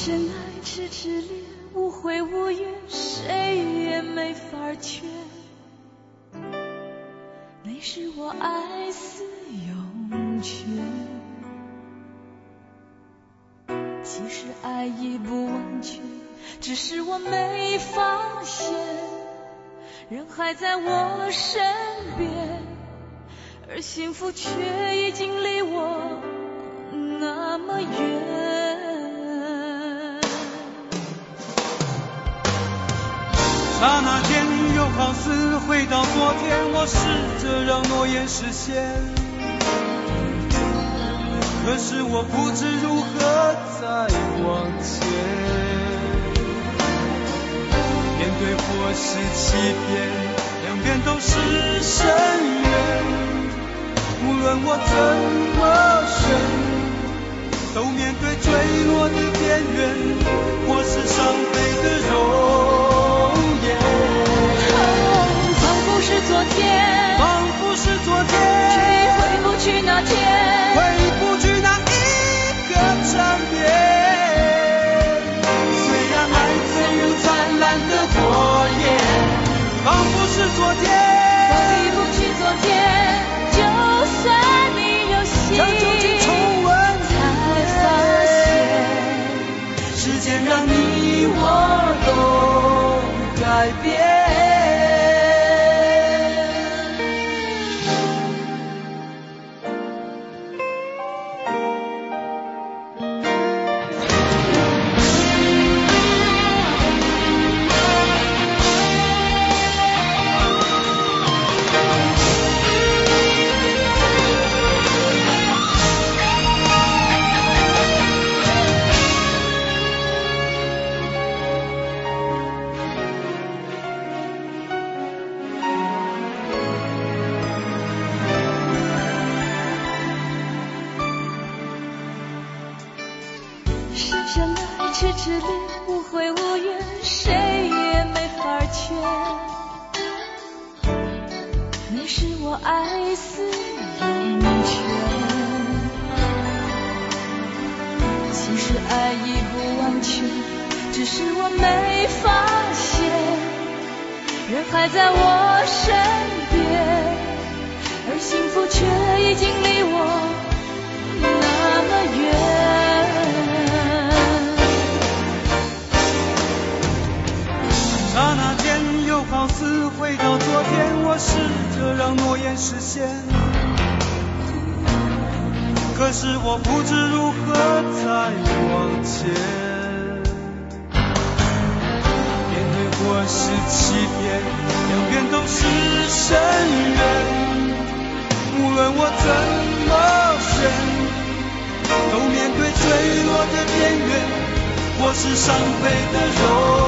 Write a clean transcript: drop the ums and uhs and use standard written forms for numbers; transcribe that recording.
真爱痴痴恋，无悔无怨，谁也没法劝。你是我爱似涌泉，其实爱已不完全，只是我没发现，人还在我身边，而幸福却已经离我那么远。 刹那间又好似回到昨天，我试着让诺言实现，可是我不知如何再往前。面对或是欺骗，两边都是深渊，无论我怎么选，都面对坠落的边缘，或是伤悲的容颜。 仿佛是昨天， 仿佛是昨天， 却已回不去那天， 回不去那一个场面。虽然爱曾如灿烂的火焰，仿佛是昨天， 回不去昨天，就算你有心， 将旧情重温， 才发现， 时间让你我都改变。 痴痴恋，无悔无怨，谁也没法劝。你是我爱似涌泉，其实爱已不完全，只是我没发现，人还在我身边，而幸福却已经离我那么远。 刹那间又好似回到昨天，我试着让诺言实现，可是我不知如何再往前。面对或是欺骗，两边都是深渊，无论我怎么选，都面对坠落的边缘，或是伤悲的容